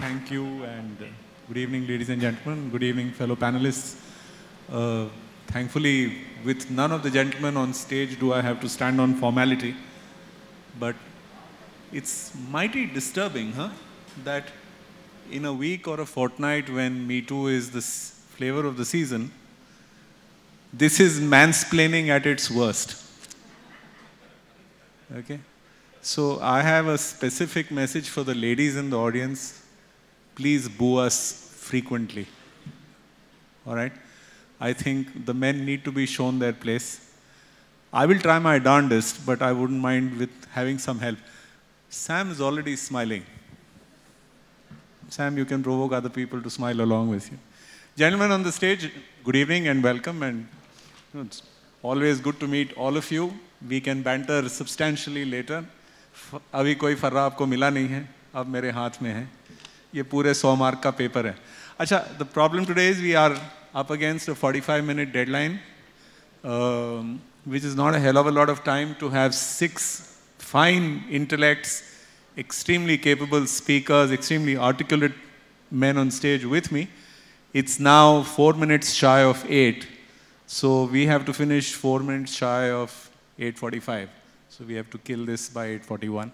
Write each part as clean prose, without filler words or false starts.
Thank you, and good evening, ladies and gentlemen. Good evening, fellow panelists. Thankfully, with none of the gentlemen on stage do I have to stand on formality. But it's mighty disturbing, that in a week or a fortnight when Me Too is the flavor of the season, this is mansplaining at its worst. Okay? So I have a specific message for the ladies in the audience. Please boo us frequently. All right? I think the men need to be shown their place. I will try my darndest, but I wouldn't mind with having some help. Sam is already smiling. Sam, you can provoke other people to smile along with you. Gentlemen on the stage, good evening and welcome. And it's always good to meet all of you. We can banter substantially later. अभी कोई फर्रा आपको मिला नहीं है, अब मेरे हाथ में है. ये पूरे 100 मार्क का पेपर है. अच्छा, the problem today is we are up against a 45-minute deadline, which is not a hell of a lot of time to have 6 fine intellects, extremely capable speakers, extremely articulate men on stage with me. It's now 4 minutes shy of 8, so we have to finish 4 minutes shy of 8:45. So we have to kill this by 8:41.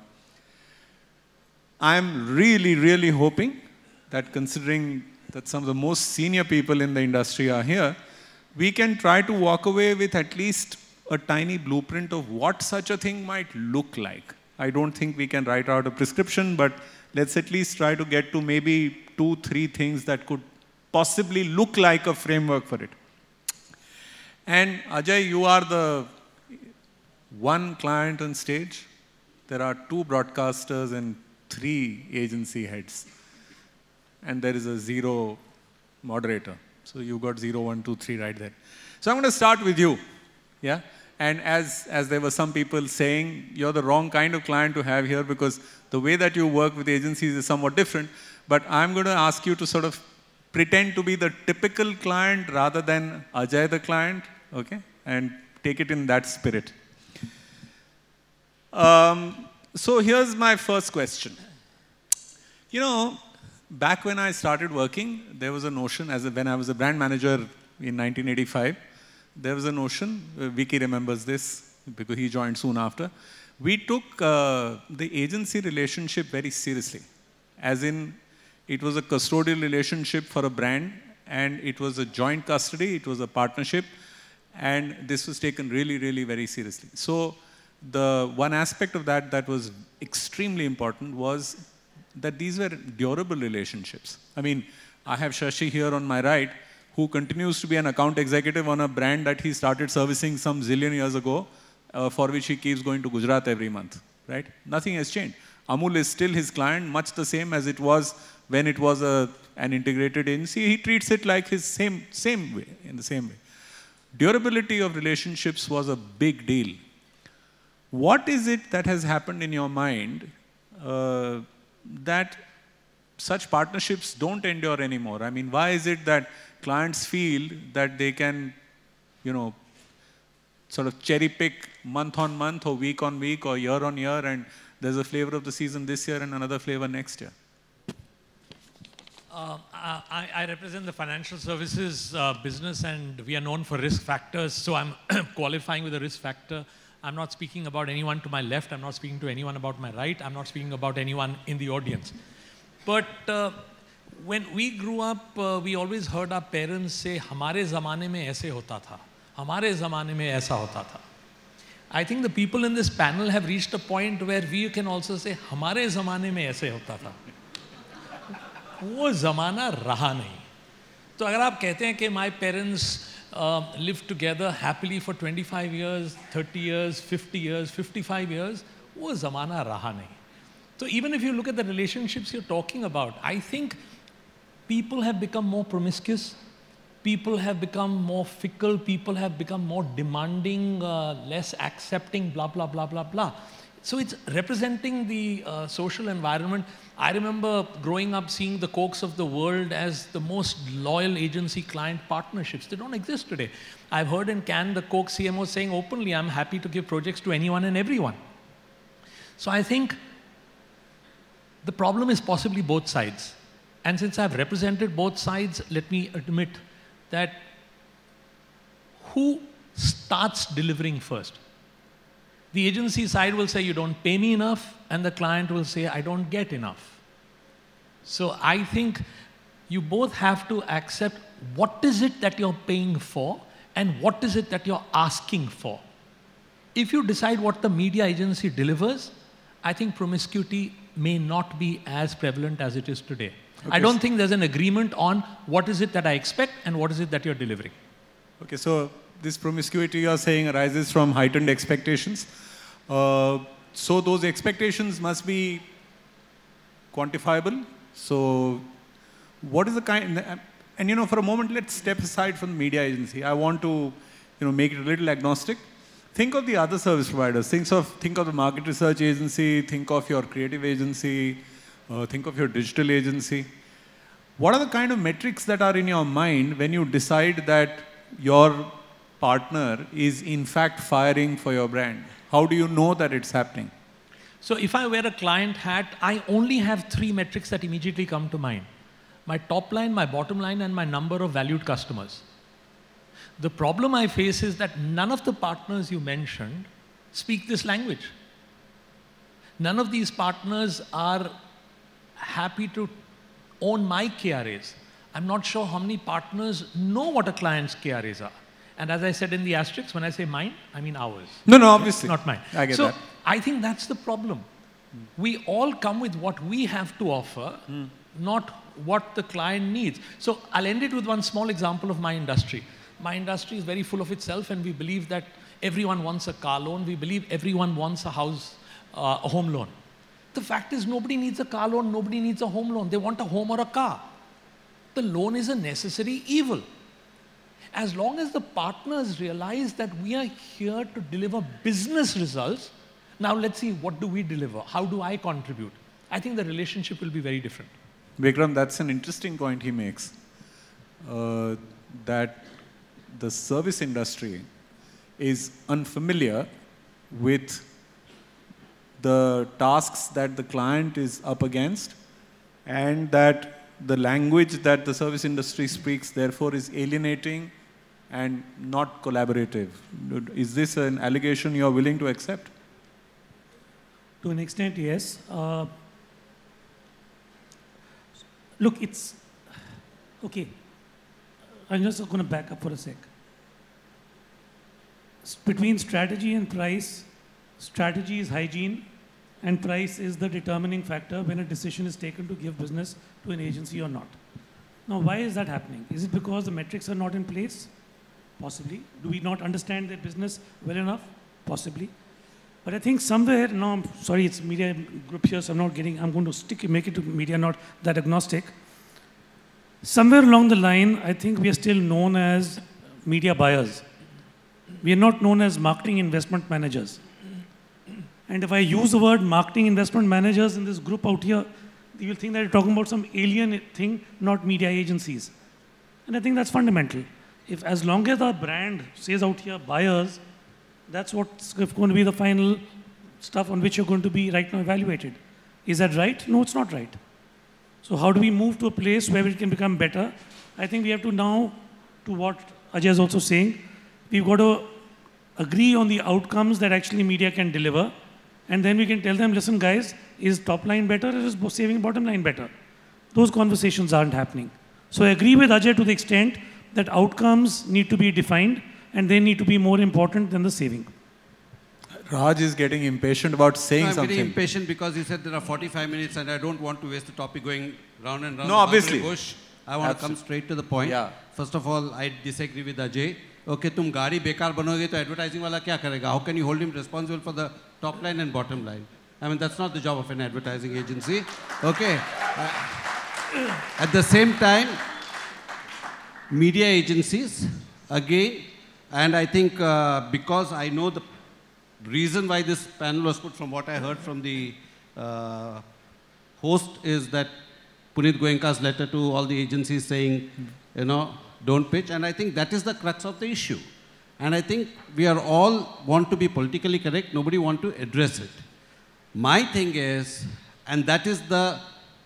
I'm really hoping that, considering that some of the most senior people in the industry are here, we can try to walk away with at least a tiny blueprint of what such a thing might look like. I don't think we can write out a prescription, but let's at least try to get to maybe 2-3 things that could possibly look like a framework for it. And Ajay, you are the one client on stage. There are 2 broadcasters and 3 agency heads. And there is a 0 moderator. So you got 0, 1, 2, 3 right there. So I'm going to start with you. Yeah? And as there were some people saying, you're the wrong kind of client to have here because the way that you work with agencies is somewhat different. But I'm going to ask you to sort of pretend to be the typical client rather than Ajay the client. Okay? And take it in that spirit. So here's my first question. You know, back when I started working, there was a notion, when I was a brand manager in 1985, there was a notion, Vicky remembers this because he joined soon after, we took the agency relationship very seriously. As in, it was a custodial relationship for a brand, and it was a joint custody, it was a partnership, and this was taken really very seriously. So the one aspect of that was extremely important was that these were durable relationships. I mean, I have Shashi here on my right, who continues to be an account executive on a brand that he started servicing some zillion years ago, for which he keeps going to Gujarat every month, right? Nothing has changed. Amul is still his client, much the same as it was when it was an integrated agency. He treats it like his same way, in the same way. Durability of relationships was a big deal. What is it that has happened in your mind that such partnerships don't endure anymore? I mean, why is it that clients feel that they can, you know, sort of cherry pick month on month or week on week or year on year, and there's a flavor of the season this year and another flavor next year? I represent the financial services business, and we are known for risk factors, so I'm qualifying with a risk factor. I'm not speaking about anyone to my left. I'm not speaking to anyone about my right. I'm not speaking about anyone in the audience. But when we grew up, we always heard our parents say, "Hamare zamane mein aise hota tha. Hamare zamane mein aisa hota tha." I think the people in this panel have reached a point where we can also say, "Hamare zamane mein aise hota tha." वो ज़माना रहा नहीं. तो अगर आप कहते हैं कि my parents lived together happily for 25 years, 30 years, 50 years, 55 years, वो ज़माना रहा नहीं. So even if you look at the relationships you're talking about, I think people have become more promiscuous, people have become more fickle, people have become more demanding, less accepting, blah, blah, blah, blah, blah. So it's representing the social environment. I remember growing up seeing the Cokes of the world as the most loyal agency-client partnerships. They don't exist today. I've heard in Cannes the Coke CMO saying openly, "I'm happy to give projects to anyone and everyone." So I think the problem is possibly both sides. And since I've represented both sides, let me admit that who starts delivering first? The agency side will say, you don't pay me enough, and the client will say, I don't get enough. So I think you both have to accept what is it that you're paying for and what is it that you're asking for. If you decide what the media agency delivers, I think promiscuity may not be as prevalent as it is today. Okay. I don't think there's an agreement on what is it that I expect and what is it that you're delivering. Okay, so this promiscuity you're saying arises from heightened expectations. So those expectations must be quantifiable. So what is the kind, and you know, for a moment, let's step aside from the media agency. I want to, you know, make it a little agnostic. Think of the other service providers. Think of the market research agency, think of your creative agency, think of your digital agency. What are the kind of metrics that are in your mind when you decide that your partner is in fact firing for your brand? How do you know that it's happening? So if I wear a client hat, I only have 3 metrics that immediately come to mind. My top line, my bottom line, and my number of valued customers. The problem I face is that none of the partners you mentioned speak this language. None of these partners are happy to own my KRAs. I'm not sure how many partners know what a client's KRAs are. And as I said in the asterisk, when I say mine, I mean ours. No, obviously. Not mine. I get that. So I think that's the problem. We all come with what we have to offer, not what the client needs. So I'll end it with one small example of my industry. My industry is very full of itself, and we believe that everyone wants a car loan. We believe everyone wants a house, a home loan. The fact is, nobody needs a car loan, nobody needs a home loan. They want a home or a car. The loan is a necessary evil. As long as the partners realize that we are here to deliver business results, now let's see, what do we deliver? How do I contribute? I think the relationship will be very different. Vikram, that's an interesting point he makes. That the service industry is unfamiliar with the tasks that the client is up against, and that the language that the service industry speaks therefore is alienating and not collaborative. Is this an allegation you are willing to accept? To an extent, yes. Look, it's okay. I'm just going to back up for a sec. Between strategy and price, strategy is hygiene, and price is the determining factor when a decision is taken to give business to an agency or not. Now, why is that happening? Is it because the metrics are not in place? Possibly. Do we not understand their business well enough? Possibly. But I think somewhere, no, I'm sorry, it's media group here, so I'm going to make it to media, not that agnostic. Somewhere along the line, I think we are still known as media buyers. We are not known as marketing investment managers. And if I use the word marketing investment managers in this group out here, you will think that you're talking about some alien thing, not media agencies. And I think that's fundamental. If as long as our brand says out here buyers, that's what's going to be the final stuff on which you're going to be right now evaluated. Is that right? No, it's not right. So how do we move to a place where it can become better? I think we have to now, to what Ajay is also saying, we've got to agree on the outcomes that actually media can deliver. And then we can tell them, listen guys, is top line better or is saving bottom line better? Those conversations aren't happening. So I agree with Ajay to the extent that outcomes need to be defined and they need to be more important than the saving. Raj is getting impatient about saying something. I'm getting impatient because he said there are 45 minutes and I don't want to waste the topic going round and round. No, obviously. Bush. I want to come straight to the point. Yeah. First of all, I disagree with Ajay. Okay, तुम गाड़ी बेकार बनोगे तो advertising वाला क्या करेगा? How can you hold him responsible for the top line and bottom line? I mean, that's not the job of an advertising agency. Okay. At the same time, media agencies, again, and I think because I know the reason why this panel was put, from what I heard from the host, is that Puneet Goenka's letter to all the agencies saying, you know, don't pitch. And I think that is the crux of the issue. And I think we are all want to be politically correct. Nobody want to address it. My thing is, and that is the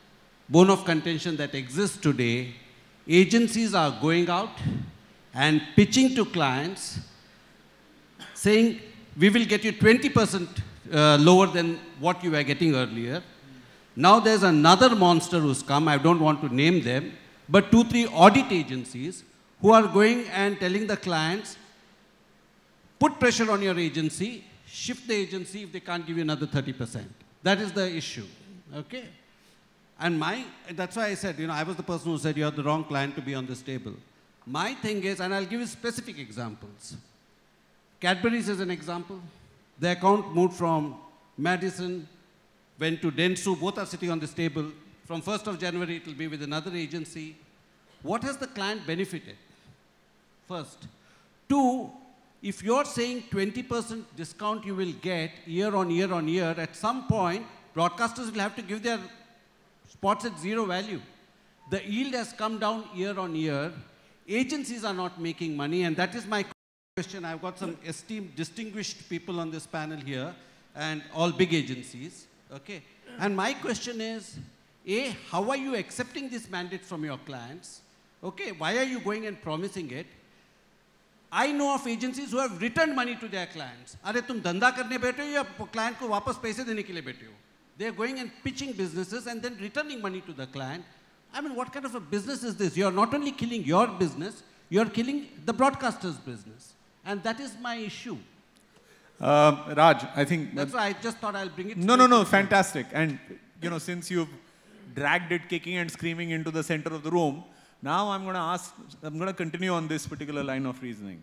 bone of contention that exists today. Agencies are going out and pitching to clients, saying, we will get you 20% lower than what you were getting earlier. Now there's another monster who's come, I don't want to name them, but 2-3 audit agencies who are going and telling the clients, put pressure on your agency, shift the agency if they can't give you another 30%. That is the issue, okay? And that's why I said, I was the person who said you are the wrong client to be on this table. My thing is, and I'll give you specific examples. Cadbury's is an example. The account moved from Madison, went to Dentsu, both are sitting on this table. From 1st of January, it will be with another agency. What has the client benefited? First. 2, if you're saying 20% discount you will get year on year on year, at some point, broadcasters will have to give their spots at 0 value. The yield has come down year on year. Agencies are not making money, and that is my question. I've got some esteemed, distinguished people on this panel here, and all big agencies, okay? And my question is, A, how are you accepting this mandate from your clients? Okay, why are you going and promising it? I know of agencies who have returned money to their clients. अरे तुम धंधा करने बैठे हो या client को वापस पैसे देने के लिए बैठे हो? They are going and pitching businesses and then returning money to the client. I mean, what kind of a business is this? You are not only killing your business, you are killing the broadcaster's business. And that is my issue. Raj, I think... That's why I just thought I'll bring it... No, fantastic. And, since you've dragged it kicking and screaming into the center of the room, now I'm going to continue on this particular line of reasoning.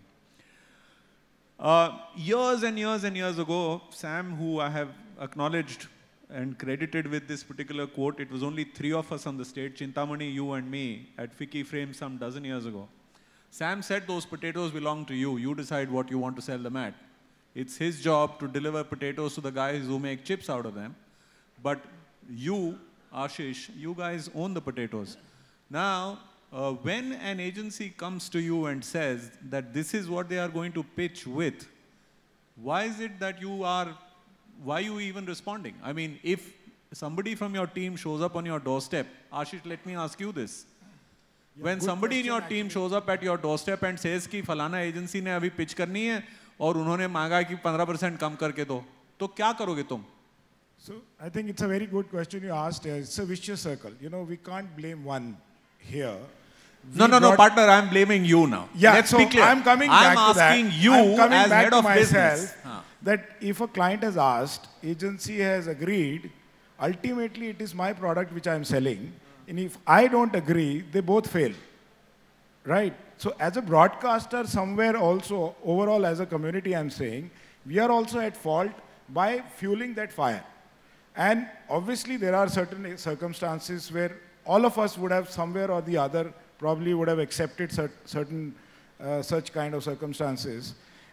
Years and years and years ago, Sam, who I have acknowledged and credited with this particular quote, it was only 3 of us on the stage, Chintamani, you and me, at Ficky Frame some dozen years ago. Sam said those potatoes belong to you. You decide what you want to sell them at. It's his job to deliver potatoes to the guys who make chips out of them. But you, Ashish, you guys own the potatoes. Now, when an agency comes to you and says that this is what they are going to pitch with, why is it that why are you even responding? I mean, if somebody from your team shows up on your doorstep, Ashish, let me ask you this. Yeah, when somebody in your team shows up at your doorstep and says कि फलाना agency ने अभी pitch करनी है और उन्होंने मांगा कि 15% कम करके दो, तो क्या करोगे तुम? So I think it's a very good question you asked. It's a vicious circle. We can't blame one here. No, partner, I'm blaming you now. Yeah, let's so be clear. I'm coming back to that. I'm asking you as head of business. That if a client has asked, agency has agreed, ultimately it is my product which I'm selling. And if I don't agree, they both fail. Right? So as a broadcaster, somewhere also, overall as a community, I'm saying, we are also at fault by fueling that fire. And obviously there are certain circumstances where all of us would have somewhere or the other probably would have accepted certain such kind of circumstances.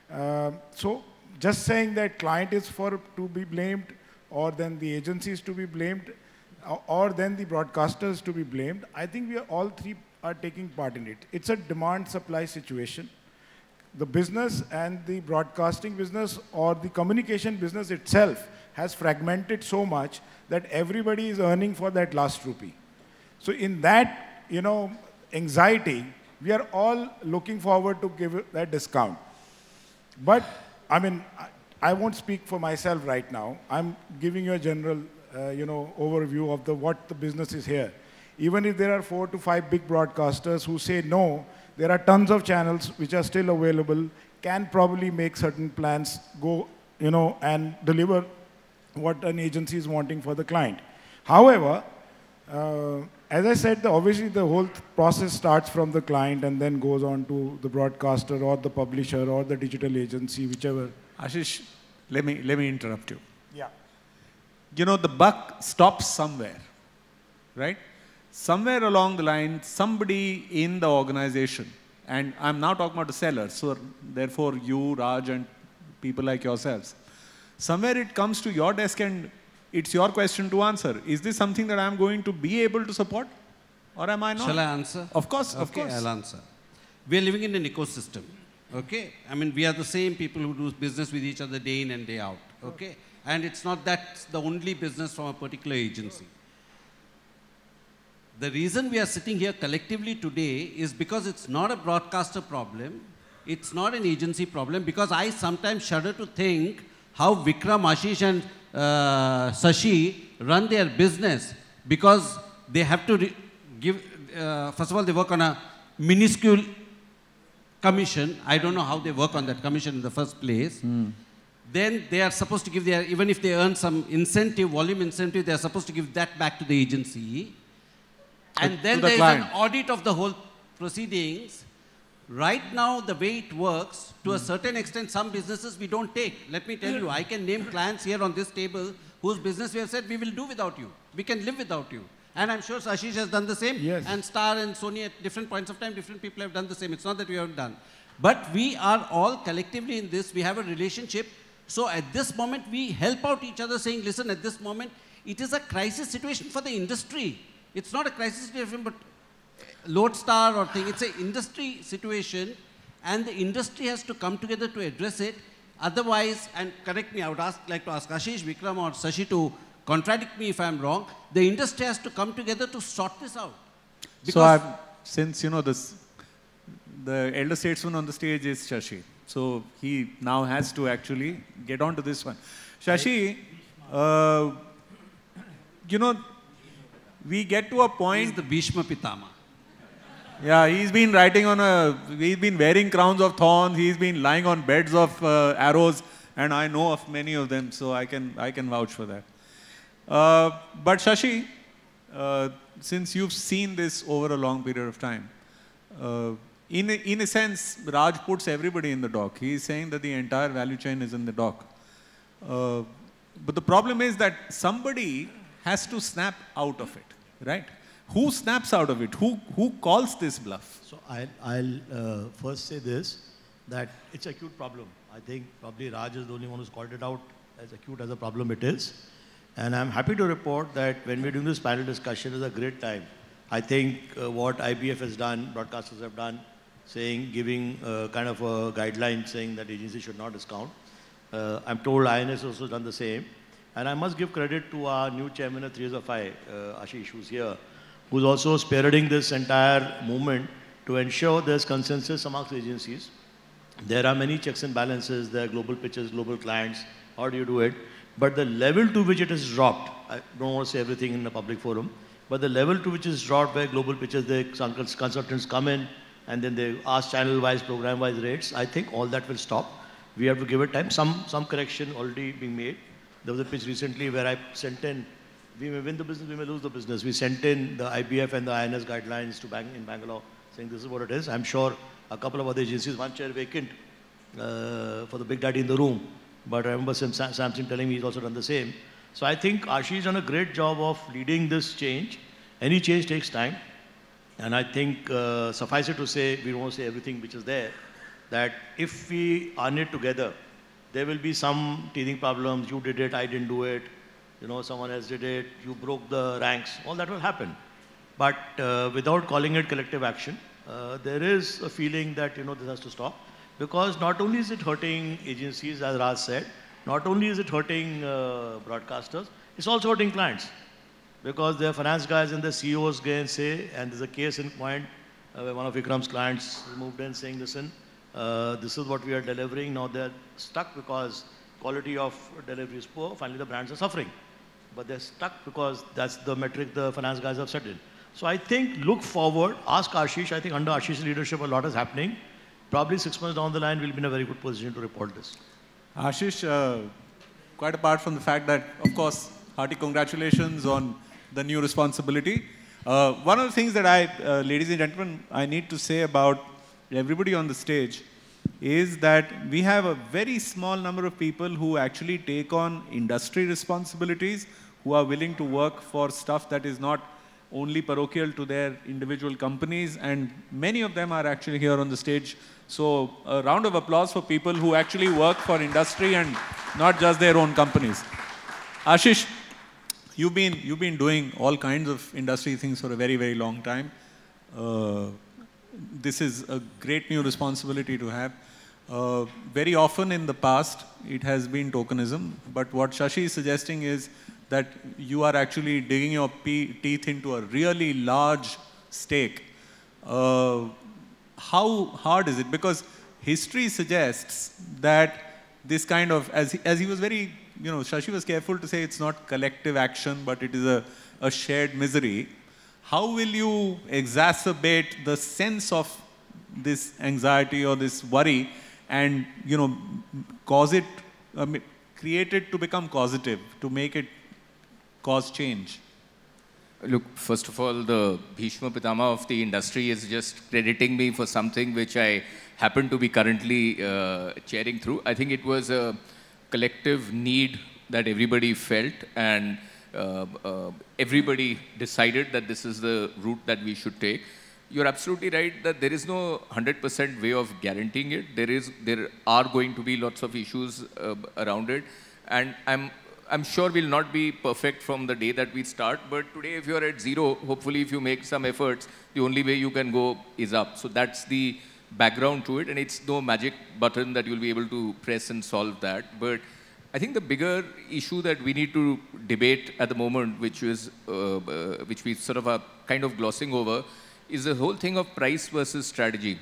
So just saying that client is to be blamed, or then the agencies to be blamed, or then the broadcasters to be blamed, I think we are all three are taking part in it. It's a demand-supply situation. The business and the broadcasting business or the communication business itself has fragmented so much that everybody is earning for that last rupee. So in that, anxiety, we are all looking forward to give that discount. But, I mean, I won't speak for myself right now. I'm giving you a general, overview of what the business is here. Even if there are 4 to 5 big broadcasters who say no, there are tons of channels which are still available, can probably make certain plans go, and deliver what an agency is wanting for the client. However, as I said, obviously the whole process starts from the client and then goes on to the broadcaster or the publisher or the digital agency, whichever. Ashish, let me interrupt you. Yeah. The buck stops somewhere, right? Somewhere along the line, somebody in the organization, and I'm now talking about the sellers, so therefore you, Raj, and people like yourselves, somewhere it comes to your desk and it's your question to answer. Is this something that I'm going to be able to support, or am I not? Shall I answer? Of course, of Okay, course. I'll answer. We are living in an ecosystem, okay? I mean, we are the same people who do business with each other day in and day out, okay? And it's not that the only business from a particular agency. the reason we are sitting here collectively today is because it's not a broadcaster problem, it's not an agency problem, because I sometimes shudder to think how Vikram, Ashish and Sashi run their business, because they have to give, first of all, they work on a minuscule commission. I don't know how they work on that commission in the first place. Then they are supposed to give their, even if they earn some incentive, volume incentive, they are supposed to give that back to the agency. And then there is an audit of the whole proceedings. Right now, the way it works, to a certain extent, some businesses we don't take. Let me tell you, I can name clients here on this table whose business we have said we will do without you. We can live without you. And I'm sure Ashish has done the same. Yes. And Star and Sony at different points of time, different people have done the same. It's not that we haven't done. But we are all collectively in this. We have a relationship. So at this moment, we help out each other saying, listen, at this moment, it is a crisis situation for the industry. It's not a crisis situation, but lodestar or thing. It's an industry situation, and the industry has to come together to address it. Otherwise, and correct me, I would like to ask Ashish, Vikram or Sashi to contradict me if I'm wrong, the industry has to come together to sort this out. So since, you know, the elder statesman on the stage is Shashi. So he now has to actually get on to this one. Shashi, you know, we get to a point... He's the Bhishma Pitama. Yeah, he's been wearing crowns of thorns, he's been lying on beds of arrows, and I know of many of them, so I can vouch for that. But Shashi, since you've seen this over a long period of time, in a sense, Raj puts everybody in the dock. He's saying that the entire value chain is in the dock. But the problem is that somebody has to snap out of it, right? Who snaps out of it? Who calls this bluff? So I'll first say this, that it's an acute problem. I think probably Raj is the only one who's called it out as acute as a problem it is. And I'm happy to report that when we're doing this panel discussion, is a great time. I think what IBF has done, broadcasters have done, giving kind of a guideline saying that agencies should not discount. I'm told INS also done the same. And I must give credit to our new chairman of 3SFI, Ashish, who's here, who's also spearheading this entire movement to ensure there's consensus amongst agencies. There are many checks and balances, there are global pitches, global clients, how do you do it? But the level to which it is dropped, I don't want to say everything in a public forum, but the level to which is dropped where global pitches, the consultants come in and then they ask channel-wise, program-wise rates, I think all that will stop. We have to give it time. Some correction already being made. There was a pitch recently where I sent in, we may win the business, we may lose the business. We sent in the IBF and the INS guidelines to in Bangalore saying this is what it is. I'm sure a couple of other agencies, one chair vacant for the big daddy in the room. But I remember Samson telling me he's also done the same. So I think Ashish done a great job of leading this change. Any change takes time. And I think suffice it to say, we don't want to say everything which is there, that if we earn it together, there will be some teething problems. You did it, I didn't do it. You know, someone else did it, you broke the ranks. All that will happen. But without calling it collective action, there is a feeling that, you know, this has to stop. Because not only is it hurting agencies, as Raj said, not only is it hurting broadcasters, it's also hurting clients. Because their finance guys and the CEOs go and say, and there's a case in point where one of Vikram's clients moved in saying, listen, this is what we are delivering. Now they're stuck because quality of delivery is poor. Finally, the brands are suffering. But they're stuck because that's the metric the finance guys have set in. So I think look forward, ask Ashish. I think under Ashish's leadership, a lot is happening. Probably 6 months down the line, we'll be in a very good position to report this. Ashish, quite apart from the fact that, of course, hearty congratulations on the new responsibility. One of the things that ladies and gentlemen, I need to say about everybody on the stage is that we have a very small number of people who actually take on industry responsibilities, who are willing to work for stuff that is not only parochial to their individual companies, and many of them are actually here on the stage. So a round of applause for people who actually work for industry and not just their own companies. Ashish, you've been doing all kinds of industry things for a very, very long time. This is a great new responsibility to have. Very often in the past, it has been tokenism, but what Shashi is suggesting is that you are actually digging your teeth into a really large stake. How hard is it? Because history suggests that this kind of, as he was very, Shashi was careful to say it's not collective action, but it is a shared misery. How will you exacerbate the sense of this anxiety or this worry and, cause it, create it to become causative, to make it cause change? Look, first of all, the Bhishma Pitama of the industry is just crediting me for something which I happen to be currently chairing through. I think it was a collective need that everybody felt, and everybody decided that this is the route that we should take. You're absolutely right that there is no 100% way of guaranteeing it. There are going to be lots of issues around it, and I'm sure we'll not be perfect from the day that we start, but today if you're at zero, hopefully if you make some efforts, the only way you can go is up. So that's the background to it, and it's no magic button that you'll be able to press and solve that. But I think the bigger issue that we need to debate at the moment, which we sort of are kind of glossing over, is the whole thing of price versus strategy.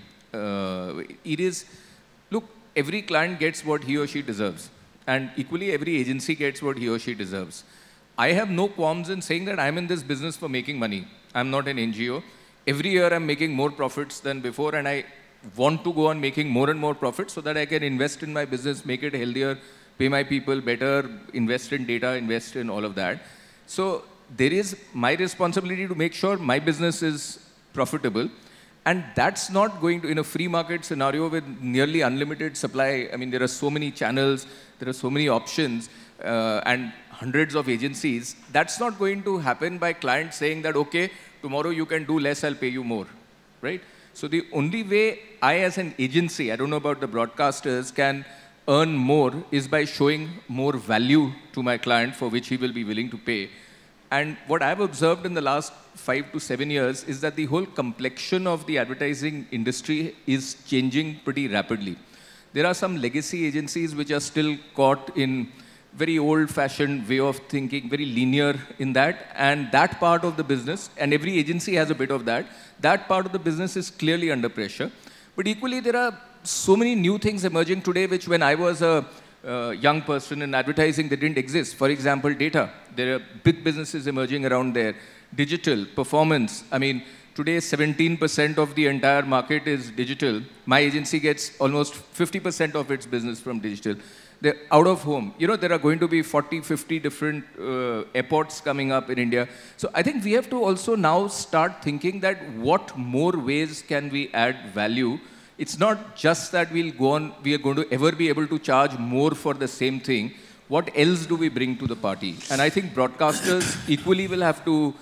It is, look, every client gets what he or she deserves. And equally, every agency gets what he or she deserves. I have no qualms in saying that I'm in this business for making money. I'm not an NGO. Every year, I'm making more profits than before, and I want to go on making more and more profits so that I can invest in my business, make it healthier, pay my people better, invest in data, invest in all of that. So there is my responsibility to make sure my business is profitable. And that's not going to, in a free market scenario with nearly unlimited supply, I mean, there are so many channels, there are so many options, and hundreds of agencies. That's not going to happen by clients saying that, okay, tomorrow you can do less, I'll pay you more, right? So the only way I, as an agency, I don't know about the broadcasters, can earn more is by showing more value to my client for which he will be willing to pay. And what I've observed in the last 5 to 7 years is that the whole complexion of the advertising industry is changing pretty rapidly. There are some legacy agencies which are still caught in very old-fashioned way of thinking, very linear in that, and that part of the business, and every agency has a bit of that, that part of the business is clearly under pressure. But equally, there are so many new things emerging today, which when I was a young person in advertising, they didn't exist. For example, data. There are big businesses emerging around there. Digital, performance. I mean, today 17% of the entire market is digital. My agency gets almost 50% of its business from digital. They're out of home. You know, there are going to be 40, 50 different airports coming up in India. So I think we have to also now start thinking that what more ways can we add value. It's not just that we are going to ever be able to charge more for the same thing. What else do we bring to the party? And I think broadcasters equally will have to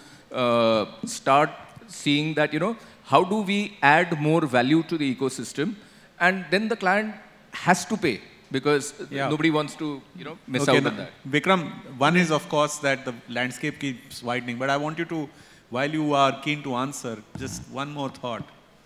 start seeing that, you know, how do we add more value to the ecosystem? And then the client has to pay because nobody wants to, you know, miss out on that. Vikram, one is, of course, that the landscape keeps widening. But I want you to, while you are keen to answer, just one more thought.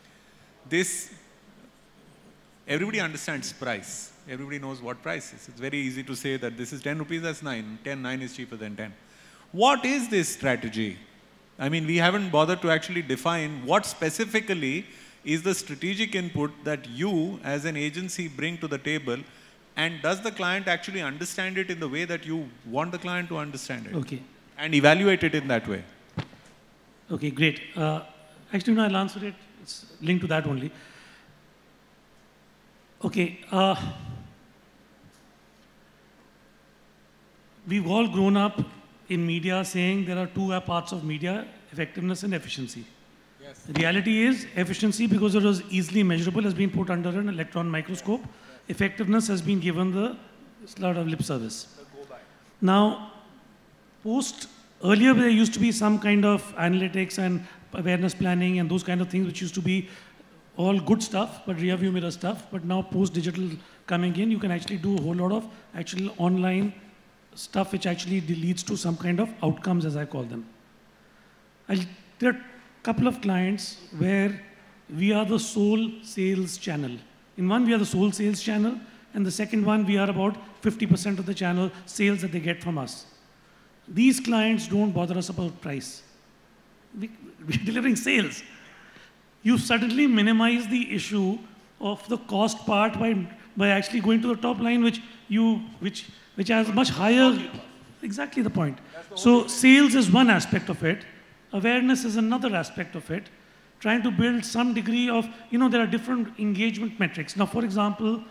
Everybody understands price. Everybody knows what price is. It's very easy to say that this is 10 rupees, that's 9. 9 is cheaper than 10. What is this strategy? I mean, we haven't bothered to actually define what specifically is the strategic input that you as an agency bring to the table, and does the client actually understand it in the way that you want the client to understand it? Okay. And evaluate it in that way. Okay, great. Actually, no, I'll answer it. It's linked to that only. Okay, we've all grown up in media saying there are two parts of media, effectiveness and efficiency. Yes. The reality is efficiency, because it was easily measurable, has been put under an electron microscope. Effectiveness has been given the sort of lip service. Now, earlier there used to be some kind of analytics and awareness planning and those kind of things which used to be all good stuff, but rear view mirror stuff. But now post-digital coming in, you can actually do a whole lot of actual online stuff which actually leads to some kind of outcomes, as I call them. There are a couple of clients where we are the sole sales channel. In one, we are the sole sales channel, and the second one, we are about 50% of the channel sales that they get from us. these clients don't bother us about price. We're delivering sales. You suddenly minimize the issue of the cost part by actually going to the top line, which has much higher, exactly the point. So sales is one aspect of it. Awareness is another aspect of it. Trying to build some degree of, there are different engagement metrics. Now, for example,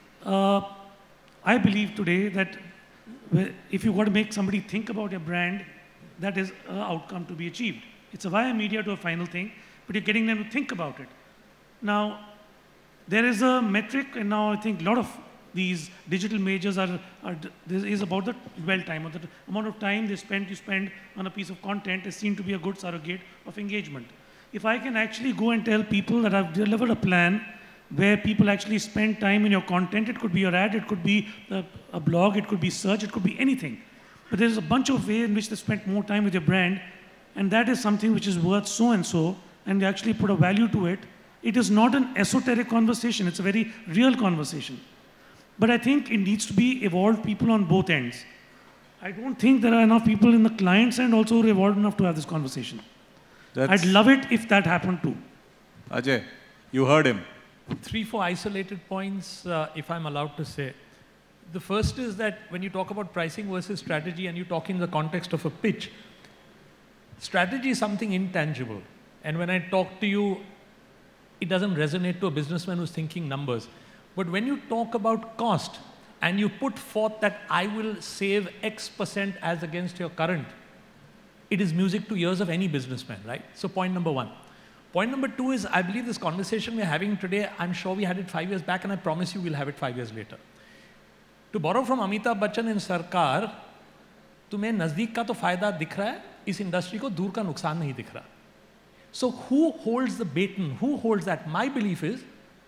I believe today that if you got to make somebody think about your brand, that is an outcome to be achieved. It's a via media to a final thing, but you're getting them to think about it. Now, there is a metric, and now I think a lot of these digital majors is about the dwell time, or the amount of time you spend on a piece of content is seen to be a good surrogate of engagement. If I can actually go and tell people that I've delivered a plan where people actually spend time in your content, it could be your ad, it could be a blog, it could be search, it could be anything. But there's a bunch of ways in which they spend more time with your brand, and that is something which is worth so and so, and you actually put a value to it. It is not an esoteric conversation, it's a very real conversation. But I think it needs to be evolved people on both ends. I don't think there are enough people in the client's end also who are evolved enough to have this conversation. I'd love it if that happened too. Ajay, you heard him. 3-4 isolated points, if I'm allowed to say. The first is that when you talk about pricing versus strategy and you talk in the context of a pitch, strategy is something intangible. And when I talk to you, it doesn't resonate to a businessman who's thinking numbers. But when you talk about cost and you put forth that I will save X% as against your current, it is music to ears of any businessman, right? So point number one. Point number two is, I believe this conversation we're having today, I'm sure we had it 5 years back, and I promise you we'll have it 5 years later. To borrow from Amitabh Bachchan in Sarkar, तुम्हें नज़दीक का तो फायदा दिख रहा है, इस industry को दूर का नुकसान नहीं दिख रहा. So who holds the baton? Who holds that? My belief is,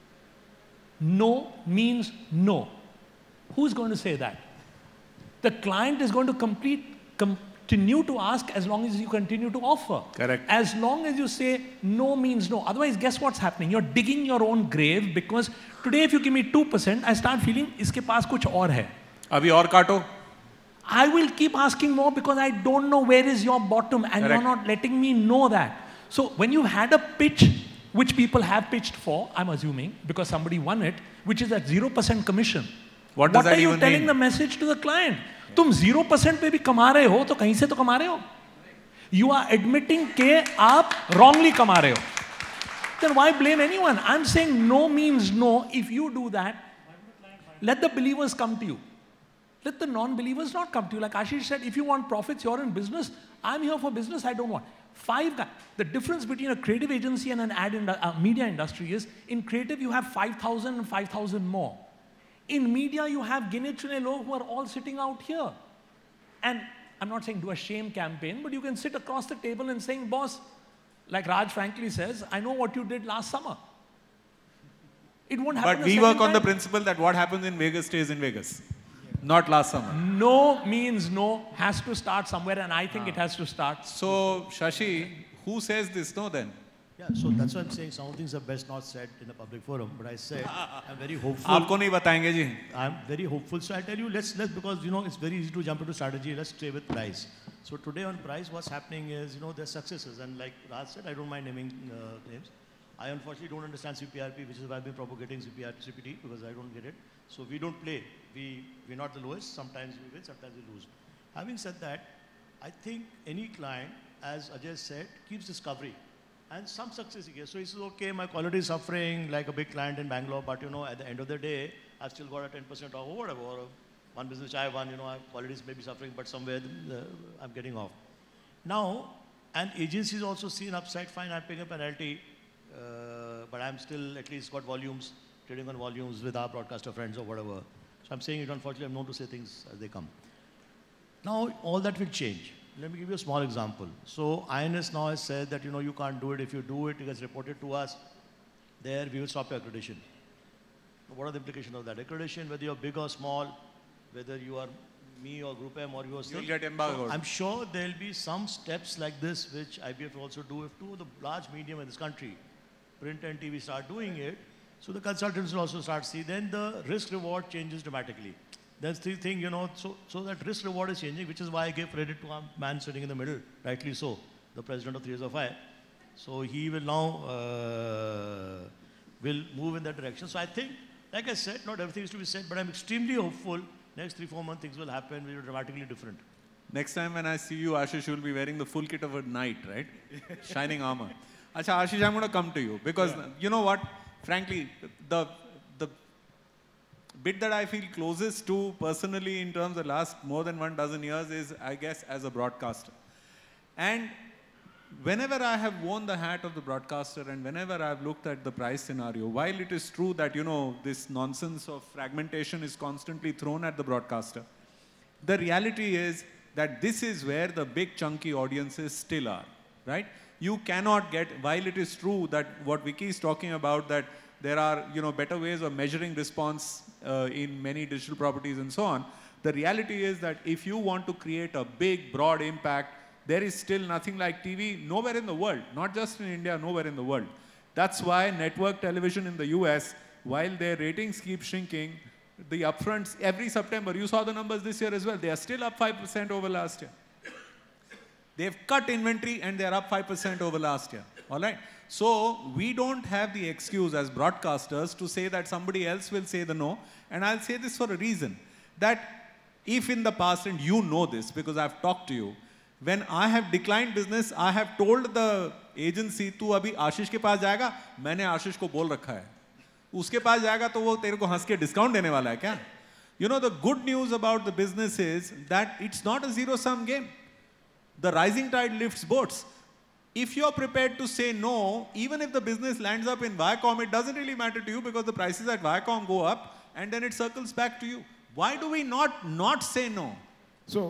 no means no. Who's going to say that? The client is going to continue to ask as long as you continue to offer. Correct. As long as you say no means no. Otherwise, guess what's happening? You're digging your own grave, because today if you give me 2%, I start feeling iske paas kuch aur hai. Abhi aur kaato. I will keep asking more because I don't know where is your bottom, and Correct. you're not letting me know that. So when you had a pitch, which people have pitched for, I'm assuming, because somebody won it, which is at 0% commission. What does that are you even telling mean? the message to the client? तुम 0% पे भी कमा रहे हो, तो कहीं से तो कमा रहे हो. You are admitting के आप wrongly कमा रहे हो. Then why blame anyone? I'm saying no means no. If you do that, let the believers come to you. Let the non-believers not come to you. Like Ashish said, if you want profits, you're in business. I'm here for business, I don't want. 5 guys. The difference between a creative agency and an media industry is, in creative you have 5,000 and 5,000 more. In media you have Gine Chune log who are all sitting out here. And I'm not saying do a shame campaign, but you can sit across the table and saying, boss, like Raj frankly says, I know what you did last summer. It won't happen. But we work on the principle that what happens in Vegas stays in Vegas. Not last summer. No means no, has to start somewhere, and I think it has to start. So, Shashi, who says this no then? Yeah, so that's why I'm saying some things are best not said in a public forum. But I said I'm very hopeful. आपको नहीं बताएंगे जी. I'm very hopeful. So I'll tell you, let's because it's very easy to jump into strategy. Let's stay with price. So today on price, what's happening is there's successes, and like Raj said, I don't mind naming names. I unfortunately don't understand CPRP, which is why I've been propagating CPT, because I don't get it. So we don't play. We're not the lowest. Sometimes we win, sometimes we lose. Having said that, I think any client, as Ajay said, keeps discovery. And some success he gets. So he says, okay, my quality is suffering like a big client in Bangalore, but at the end of the day, I've still got a 10% off or whatever. Or one business which I won, quality is maybe suffering, but somewhere I'm getting off. Now, and agencies also see an upside, fine, I'm paying a penalty, but I'm still at least got volumes, trading on volumes with our broadcaster friends or whatever. So I'm saying it, unfortunately, I'm known to say things as they come. Now, all that will change. Let me give you a small example. So INS now has said that, you can't do it. If you do it, it gets reported to us. There, we will stop your accreditation. What are the implications of that? Accreditation, whether you're big or small, whether you are me or Group M or yours. You'll get embargoed. So I'm sure there'll be some steps like this, which IBF will also do. If two of the large medium in this country, print and TV, start doing it, so the consultants will also start see, then the risk reward changes dramatically. That's the thing, you know, so that risk reward is changing, which is why I gave credit to our man sitting in the middle, rightly so, the president of 305. So he will now will move in that direction. So I think, like I said, not everything is to be said, but I'm extremely hopeful next 3-4 months things will happen, will be dramatically different. Next time when I see you, Ashish, you'll be wearing the full kit of a knight, right? Shining armor. Acha, Ashish, I'm going to come to you because you know what? Frankly, the bit that I feel closest to personally in terms of the last more than 1 dozen years is, I guess, as a broadcaster. And whenever I have worn the hat of the broadcaster and whenever I've looked at the price scenario, while it is true that, you know, this nonsense of fragmentation is constantly thrown at the broadcaster, the reality is that this is where the big chunky audiences still are, right? You cannot get, while it is true that what Vicky is talking about, that there are, you know, better ways of measuring response in many digital properties and so on, the reality is that if you want to create a big, broad impact, there is still nothing like TV nowhere in the world, not just in India, nowhere in the world. That's why network television in the US, while their ratings keep shrinking, the upfronts every September, you saw the numbers this year as well, they are still up 5% over last year. They've cut inventory and they're up 5% over last year, all right? So we don't have the excuse as broadcasters to say that somebody else will say the no, and I'll say this for a reason, that if in the past, and you know this because I've talked to you, when I have declined business, I have told the agency, तू अभी आशीष के पास जाएगा, मैंने आशीष को बोल रखा है, उसके पास जाएगा तो वो तेरे को हंस के डिस्काउंट देने वाला है क्या? You know, the good news about the business is that it's not a zero-sum game. The rising tide lifts boats. If you're prepared to say no, even if the business lands up in Viacom, it doesn't really matter to you because the prices at Viacom go up and then it circles back to you. Why do we not say no? So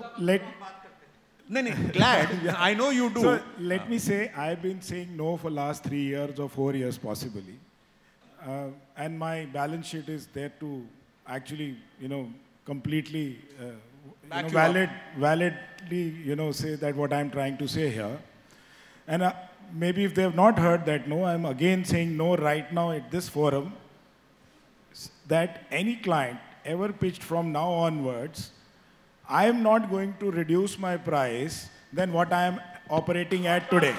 Glad. I know you do. So let me say, I've been saying no for last 3 years or 4 years possibly. And my balance sheet is there to actually, you know, completely validly, you know, say that what I'm trying to say here. And maybe if they have not heard that no, I'm again saying no right now at this forum, that any client ever pitched from now onwards, I am not going to reduce my price than what I am operating at today.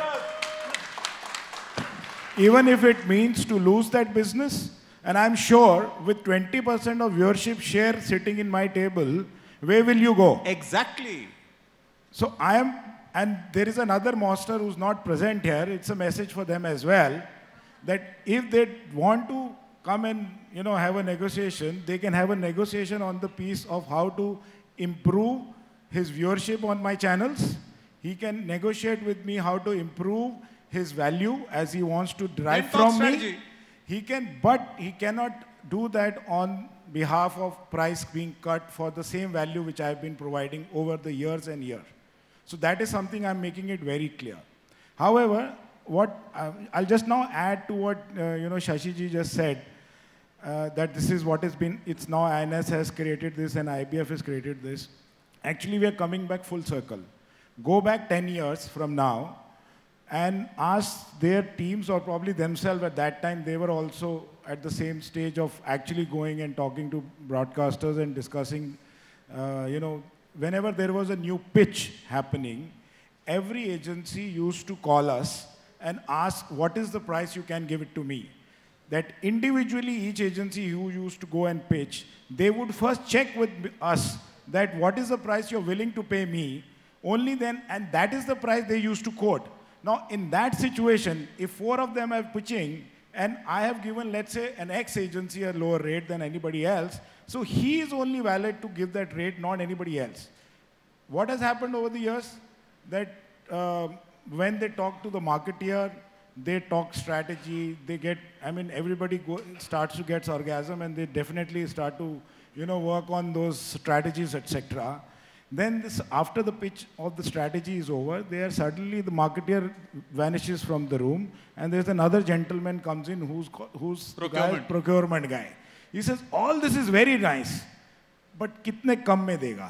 Even if it means to lose that business, and I'm sure with 20% of viewership share sitting in my table, where will you go? Exactly. So I am, and there is another monster who's not present here, it's a message for them as well, that if they want to come and, you know, have a negotiation, they can have a negotiation on the piece of how to improve his viewership on my channels. He can negotiate with me how to improve his value as he wants to derive from me. He can, but he cannot do that on behalf of price being cut for the same value which I've been providing over the years and years. So that is something I'm making it very clear. However, what I'll just now add to what you know, Shashi ji just said, that this is what has been, it's now INS has created this and IBF has created this. Actually, we are coming back full circle. Go back 10 years from now and ask their teams or probably themselves at that time, they were also at the same stage of actually going and talking to broadcasters and discussing, you know, whenever there was a new pitch happening, every agency used to call us and ask, what is the price you can give it to me? That individually each agency who used to go and pitch, they would first check with us that what is the price you're willing to pay me, only then, and that is the price they used to quote. Now in that situation, if 4 of them are pitching and I have given, let's say, an X agency a lower rate than anybody else, so he is only valid to give that rate, not anybody else. What has happened over the years? That when they talk to the marketeer, they talk strategy, they get, I mean, everybody starts to get orgasm and they definitely start to, you know, work on those strategies, etc. Then this, after the pitch of the strategy is over, there suddenly the marketeer vanishes from the room and there's another gentleman comes in who's procurement guy. He says, all this is very nice, but kitne kam mein dega?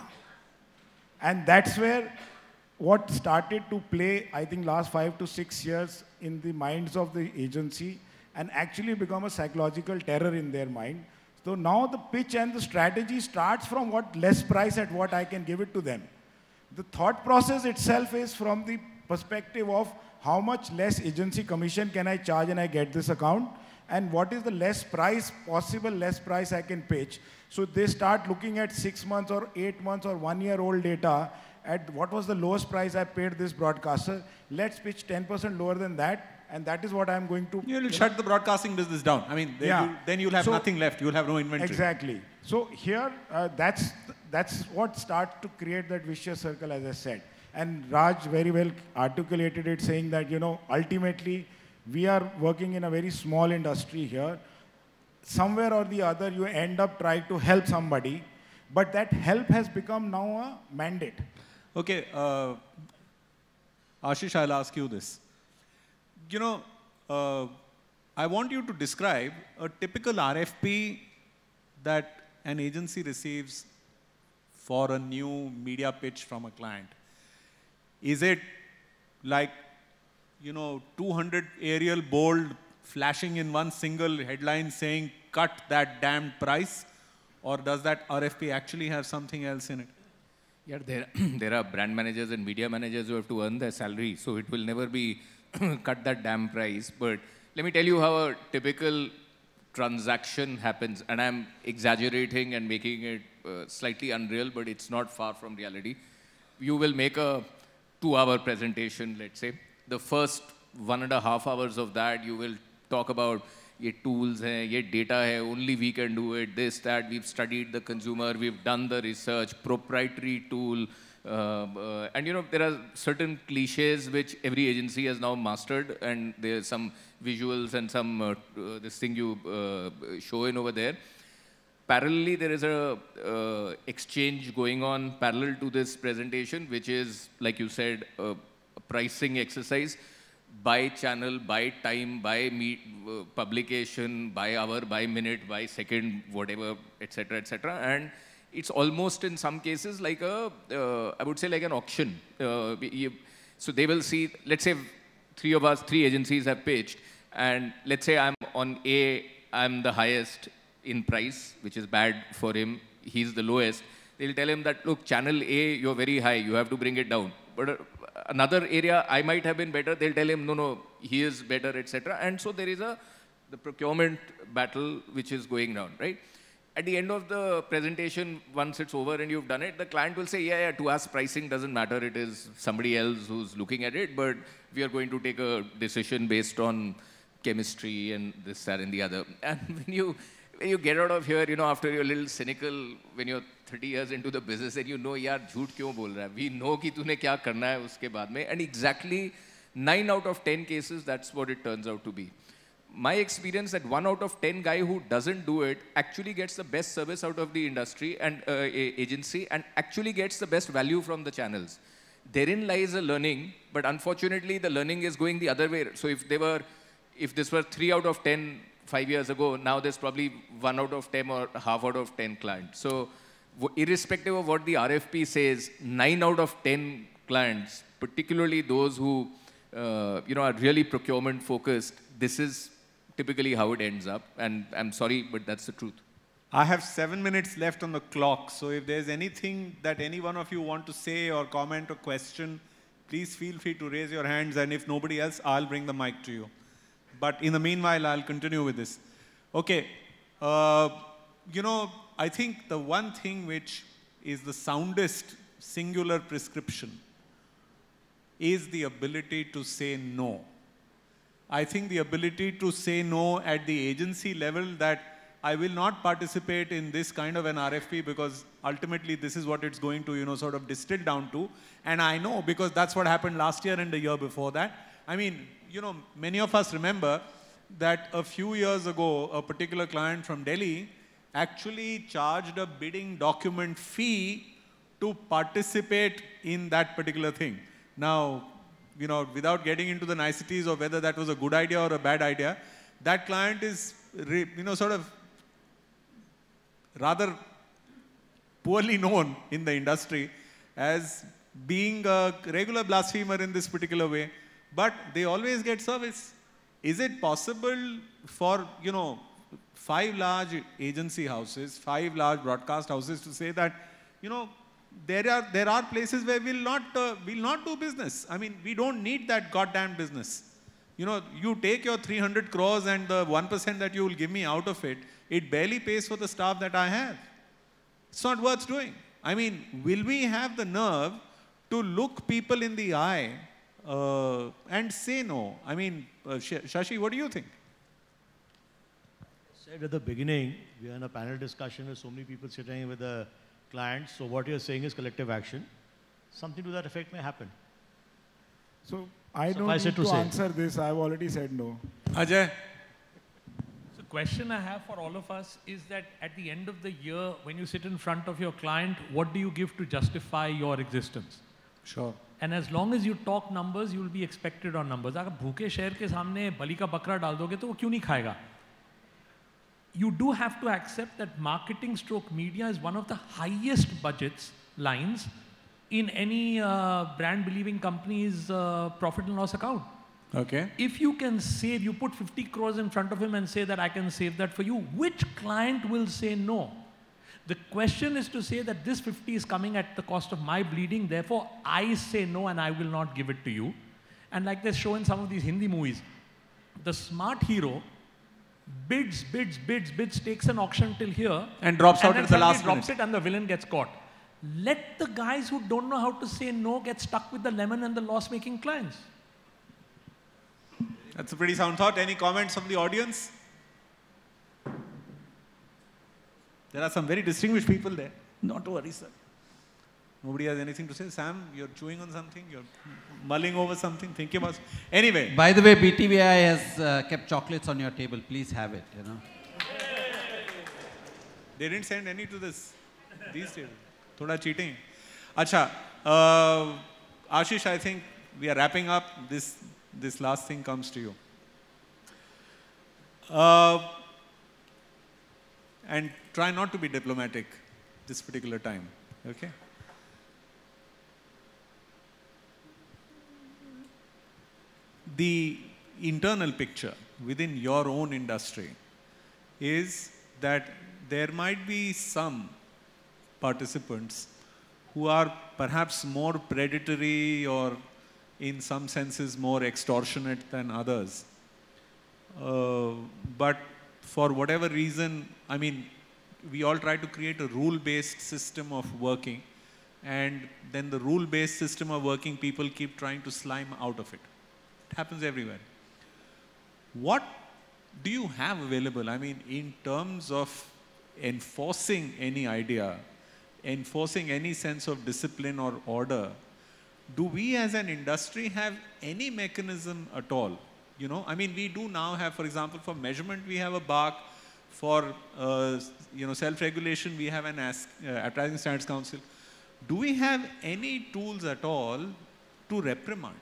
And that's where what started to play, I think, last 5 to 6 years in the minds of the agency and actually become a psychological terror in their mind. So now the pitch and the strategy starts from what less price at what I can give it to them. The thought process itself is from the perspective of how much less agency commission can I charge and I get this account, and what is the less price, possible less price I can pitch. So they start looking at 6 months or 8 months or 1 year old data at what was the lowest price I paid this broadcaster. Let's pitch 10% lower than that, and that is what I'm going to... You'll shut the broadcasting business down. I mean, then you'll have nothing left. You'll have no inventory. Exactly. So here, that's what starts to create that vicious circle, as I said. And Raj very well articulated it, saying that, you know, ultimately, we are working in a very small industry here. Somewhere or the other, you end up trying to help somebody, but that help has become now a mandate. Okay, Ashish, I'll ask you this. You know, I want you to describe a typical RFP that an agency receives for a new media pitch from a client. Is it like, you know, 200 Arial bold flashing in one single headline saying, cut that damned price? Or does that RFP actually have something else in it? Yeah, there are brand managers and media managers who have to earn their salary, so it will never be cut that damn price. But let me tell you how a typical transaction happens, and I'm exaggerating and making it slightly unreal, but it's not far from reality. You will make a 2-hour presentation, let's say. The first 1.5 hours of that, you will talk about ye tools hai, ye data hai, only we can do it, this, that, we've studied the consumer, we've done the research, proprietary tool, and you know, there are certain cliches which every agency has now mastered, and there's some visuals and some, this thing you show in over there. Parallelly, there is a exchange going on parallel to this presentation, which is, like you said, a pricing exercise by channel, by time, by publication, by hour, by minute, by second, whatever, etc., etc. And it's almost in some cases like a, I would say like an auction. So they will see, let's say 3 agencies have pitched, and let's say I'm on A, I'm the highest in price, which is bad for him, he's the lowest. They'll tell him that, look, channel A, you're very high, you have to bring it down. But another area, I might have been better, they'll tell him, no, he is better, etc. And so there is the procurement battle which is going down, right? At the end of the presentation, once it's over and you've done it, the client will say, yeah, to us pricing doesn't matter, it is somebody else who's looking at it, but we are going to take a decision based on chemistry and this, that, and the other. And when you get out of here, you know, after you're a little cynical, when you're 30 years into the business, and you know, yaar, jhoot kyun bol raha hai? We know ki tune kya karna hai uske baad mein. And exactly 9 out of 10 cases, that's what it turns out to be. My experience that 1 out of 10 guy who doesn't do it actually gets the best service out of the industry and agency, and actually gets the best value from the channels. Therein lies a learning, but unfortunately the learning is going the other way. So if this were 3 out of 10 5 years ago, now there's probably 1 out of 10 or half out of 10 clients. So irrespective of what the RFP says, 9 out of 10 clients, particularly those who you know, are really procurement focused, this is typically how it ends up. And I'm sorry, but that's the truth. I have 7 minutes left on the clock. So if there's anything that any one of you want to say or comment or question, please feel free to raise your hands. And if nobody else, I'll bring the mic to you. But in the meanwhile, I'll continue with this. Okay. You know, I think the one thing which is the soundest singular prescription is the ability to say no. I think the ability to say no at the agency level, that I will not participate in this kind of an RFP because ultimately this is what it's going to, you know, sort of distill down to. And I know because that's what happened last year and the year before that. I mean, you know, many of us remember that a few years ago, a particular client from Delhi actually charged a bidding document fee to participate in that particular thing. Now, you know, without getting into the niceties of whether that was a good idea or a bad idea, that client is, you know, sort of rather poorly known in the industry as being a regular blasphemer in this particular way. But they always get service. Is it possible for, you know, 5 large agency houses, 5 large broadcast houses to say that, you know, there are places where we'll not do business. I mean, we don't need that goddamn business. You know, you take your 300 crores and the 1% that you will give me out of it, it barely pays for the staff that I have. It's not worth doing. I mean, will we have the nerve to look people in the eye and say no? I mean, Shashi, what do you think? Said at the beginning, we are in a panel discussion with so many people sitting with the clients. So what you're saying is collective action. Something to that effect may happen. So I Suffice don't it need to to say. answer this. I've already said no. Ajay? So question I have for all of us is that at the end of the year, when you sit in front of your client, what do you give to justify your existence? Sure. And as long as you talk numbers, you will be expected on numbers. अगर भूखे शेर के सामने बलि का बकरा डाल दोगे तो वो क्यों नहीं खाएगा? You do have to accept that marketing stroke media is one of the highest budgets lines in any brand believing company's profit and loss account. Okay. If you can save, you put 50 crores in front of him and say that I can save that for you, which client will say no? The question is to say that this 50 is coming at the cost of my bleeding, therefore I say no and I will not give it to you. And like they show in some of these Hindi movies, the smart hero bids, takes an auction till here. And drops out then at the last suddenly drops minute. it and the villain gets caught. Let the guys who don't know how to say no get stuck with the lemon and the loss-making clients. That's a pretty sound thought. Any comments from the audience? There are some very distinguished people there. Not to worry, sir. Nobody has anything to say. Sam, you're chewing on something, you're mulling over something, thinking about. Anyway. By the way, BTVI has kept chocolates on your table. Please have it, you know. They didn't send any to these tables. Thoda cheating. Acha, Ashish, I think we are wrapping up. This last thing comes to you. And try not to be diplomatic this particular time, okay? The internal picture within your own industry is that there might be some participants who are perhaps more predatory or in some senses more extortionate than others. But for whatever reason, I mean, we all try to create a rule-based system of working, and then the rule-based system of working, people keep trying to slime out of it. It happens everywhere. What do you have available? I mean, in terms of enforcing any idea, enforcing any sense of discipline or order, do we as an industry have any mechanism at all? You know, I mean, we do now have, for example, for measurement, we have a BARC. For, you know, self-regulation, we have an Advertising Standards Council. Do we have any tools at all to reprimand?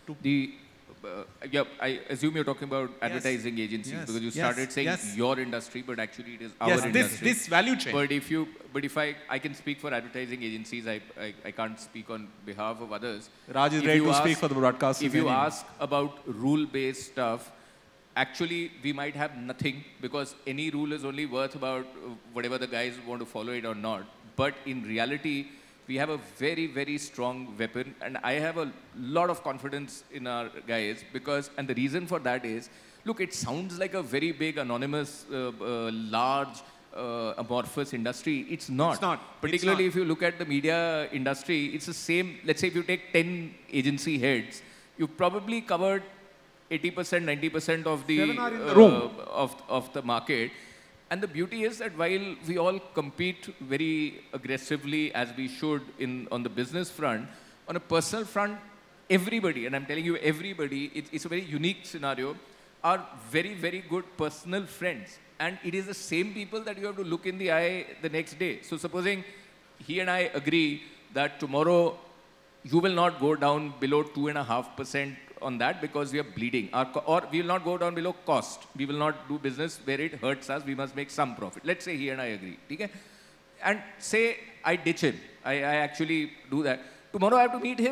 Yeah, I assume you're talking about advertising agencies because you started saying your industry, but actually it is our industry. This value chain. But if I can speak for advertising agencies, I can't speak on behalf of others. Raj is ready to speak for the broadcasters. If you ask about rule-based stuff, actually we might have nothing because any rule is only worth about whatever the guys want to follow it or not. But in reality, we have a very, very strong weapon, and I have a lot of confidence in our guys because, and the reason for that is, look, it sounds like a very big, anonymous, large, amorphous industry. It's not. It's not. Particularly if you look at the media industry, it's the same. Let's say if you take 10 agency heads, you've probably covered 80%, 90% of the room of the market. And the beauty is that while we all compete very aggressively as we should on the business front, on a personal front, everybody, and I'm telling you everybody, it's a very unique scenario, are very, very good personal friends. And it is the same people that you have to look in the eye the next day. So supposing he and I agree that tomorrow you will not go down below 2.5% on that because we are bleeding. Or we will not go down below cost. We will not do business where it hurts us. We must make some profit. Let's say he and I agree. Okay? And say I ditch him. I actually do that. Tomorrow I have to meet him.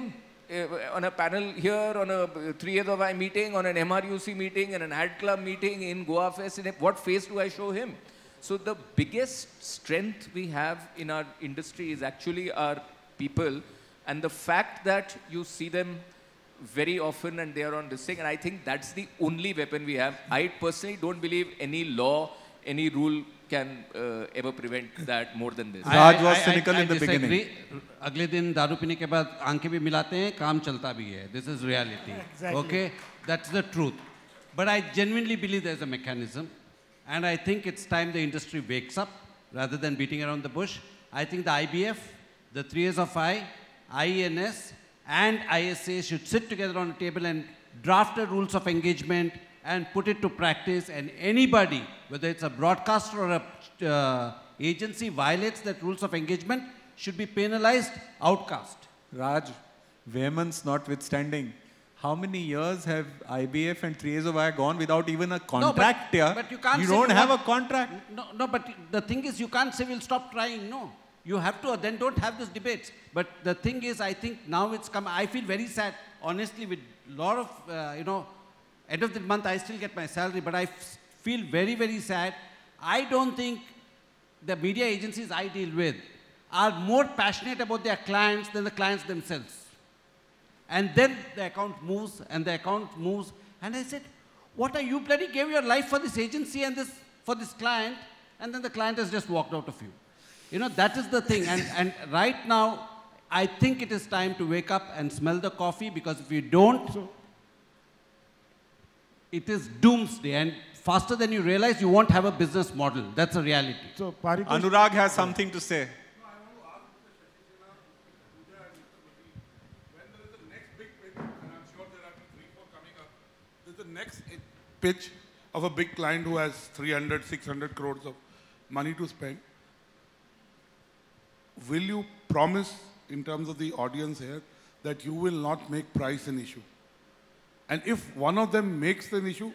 on a panel here, on a 3 years of I meeting, on an MRUC meeting, and an ad club meeting in Goa Fest. What face do I show him? So the biggest strength we have in our industry is actually our people, and the fact that you see them very often and they are on this thing, and I think that's the only weapon we have. I personally don't believe any law, any rule can ever prevent that more than this. Raj was cynical in the beginning. अगले दिन दारू पीने के बाद आंखें भी मिलाते हैं, काम चलता भी है. This is reality. Exactly. Okay, that's the truth. But I genuinely believe there's a mechanism, and I think it's time the industry wakes up rather than beating around the bush. I think the IBF, the 3As of IENS, and ISA should sit together on a table and draft the rules of engagement and put it to practice, and anybody, whether it's a broadcaster or a agency, violates that rules of engagement, should be penalized, outcast. Raj, vehemence notwithstanding, how many years have IBF and 3As of I gone without even a contract here? But you can't You say don't you have a want- contract. No, but the thing is, you can't say we'll stop trying. No, you have to, then don't have this debates. But the thing is, I think now it's come, I feel very sad, honestly, with a lot of, end of the month, I still get my salary, but I feel very, very sad. I don't think the media agencies I deal with are more passionate about their clients than the clients themselves. And then the account moves, and the account moves. And I said, what are you bloody gave your life for this agency and for this client, and then the client has just walked out of you. You know, that is the thing. And right now, I think it is time to wake up and smell the coffee, because if you don't, it is doomsday, and faster than you realize, you won't have a business model. That's a reality. So, Paritosh, Anurag has something to say. The next pitch of a big client who has 300, 600 crores of money to spend. Will you promise, in terms of the audience here, that you will not make price an issue? And if one of them makes an issue,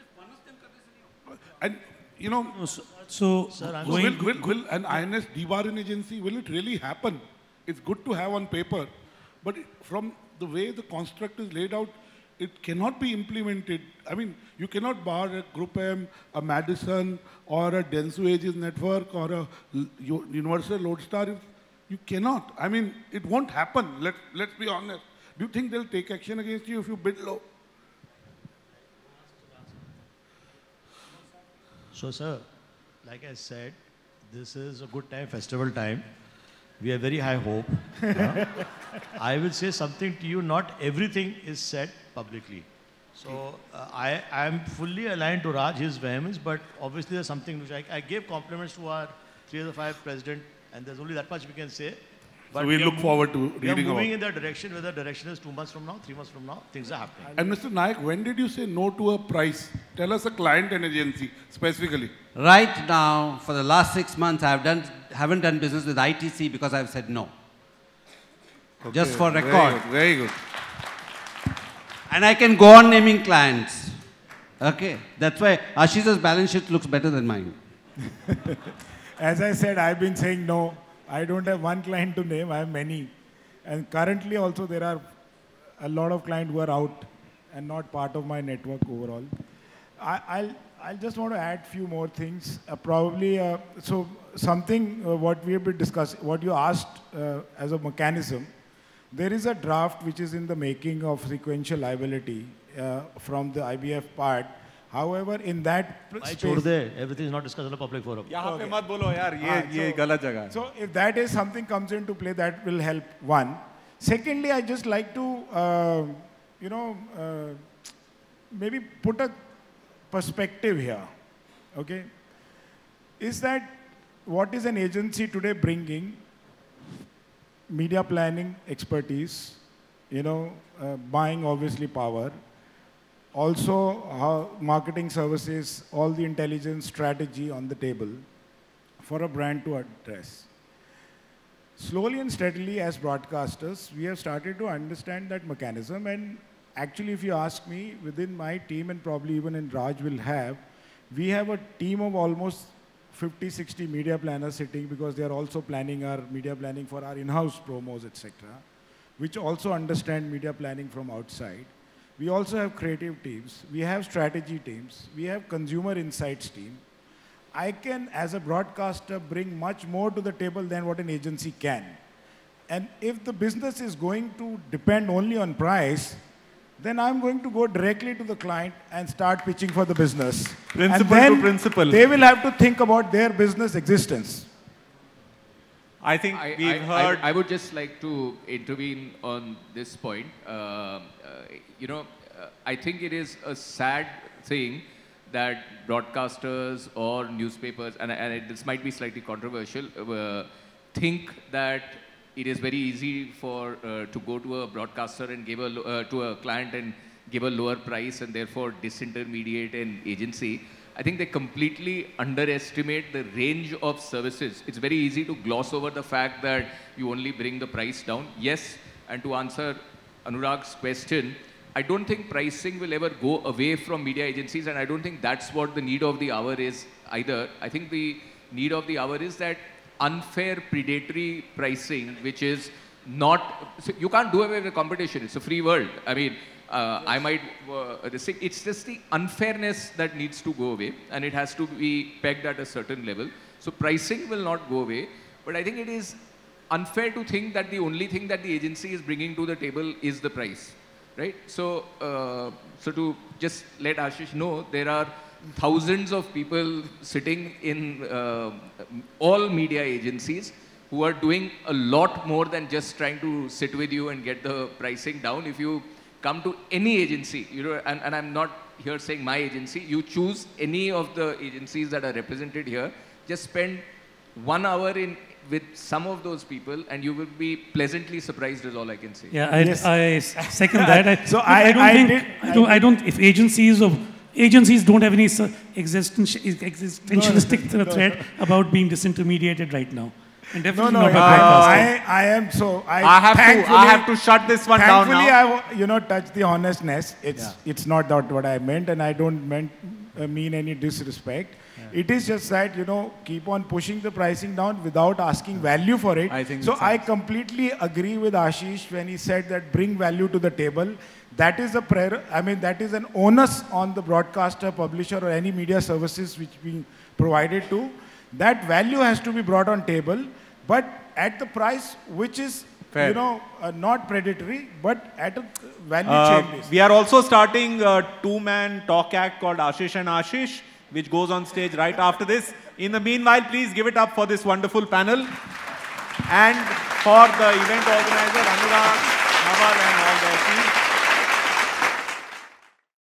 and you know, So, will an INS debarring agency, will it really happen? It's good to have on paper, but from the way the construct is laid out, it cannot be implemented. I mean, you cannot bar a Group M, a Madison, or a Dentsu Aegis network, or a Universal Lodestar. You cannot. I mean, it won't happen. Let's be honest. Do you think they'll take action against you if you bid low? So, sir, like I said, this is a good time, festival time. We have very high hope. I will say something to you, not everything is said publicly. So, I am fully aligned to Raj, his vehemence, but obviously there's something which I gave compliments to our 3 of the 5 president, and there's only that much we can say. But So we look forward to we are reading moving about. in that direction, whether direction is 2 months from now, 3 months from now, things are happening. And Mr. Naik, when did you say no to a price? Tell us a client and agency specifically. Right now, for the last 6 months, haven't done business with ITC because I've said no. Okay, Just for very record. good, very good. And I can go on naming clients. Okay, that's why Ashish's balance sheet looks better than mine. as I said, I've been saying no. I don't have one client to name, I have many. And currently also there are a lot of clients who are out and not part of my network overall. I'll just want to add few more things. So something what we have been discussing, what you asked as a mechanism, there is a draft which is in the making of sequential liability from the IBF part. However, in that Why space, chhod de? Everything is not discussed in a public forum. यहाँ पे मत बोलो यार, ये गलत जगह है. So if that is something comes into play, that will help, one. Secondly, I just like to, maybe put a perspective here, okay? Is that what is an agency today bringing? Media planning expertise, buying obviously power, also marketing services, all the intelligence strategy on the table for a brand to address. Slowly and steadily as broadcasters, we have started to understand that mechanism, and actually if you ask me, within my team and probably even in Raj we have a team of almost 50, 60 media planners sitting because they are also planning our media planning for our in-house promos, etc. which also understand media planning from outside. We also have creative teams. We have strategy teams. We have consumer insights team. I can, as a broadcaster, bring much more to the table than what an agency can. And if the business is going to depend only on price, then I'm going to go directly to the client and start pitching for the business. Principal and then to principal. They will have to think about their business existence. I think we've heard... I would just like to intervene on this point. I think it is a sad thing that broadcasters or newspapers, and this might be slightly controversial, think that it is very easy to go to a broadcaster and give to a client and give a lower price and therefore disintermediate an agency. I think they completely underestimate the range of services. It's very easy to gloss over the fact that you only bring the price down. Yes, and to answer Anurag's question, I don't think pricing will ever go away from media agencies, and I don't think that's what the need of the hour is either. I think the need of the hour is that unfair predatory pricing, which is not, so you can't do away with the competition. It's a free world. I mean, it's just the unfairness that needs to go away, and it has to be pegged at a certain level. So pricing will not go away, but I think it is unfair to think that the only thing that the agency is bringing to the table is the price, right? So, to just let Ashish know, there are thousands of people sitting in all media agencies who are doing a lot more than just trying to sit with you and get the pricing down. If you come to any agency, and I'm not here saying my agency, you choose any of the agencies that are represented here, just spend 1 hour with some of those people and you will be pleasantly surprised is all I can say. Yeah, I second that. If agencies don't have any existentialistic threat about being disintermediated right now. And definitely I am so. I have to shut this one down now. Thankfully, I touch the honestness. It's not that what I meant, and I don't mean any disrespect. Yeah. It is just that keep on pushing the pricing down without asking value for it. I completely agree with Ashish when he said that bring value to the table. That is that is an onus on the broadcaster, publisher, or any media services which being provided to. That value has to be brought on table, but at the price which is, fair. Not predatory, but at a value chain basis. We are also starting a 2-man talk act called Ashish and Ashish, which goes on stage right after this. In the meanwhile, please give it up for this wonderful panel and for the event organizer, Anurag, Naval, and